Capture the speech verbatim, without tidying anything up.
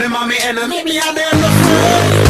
mommy, and I meet me out there in the front.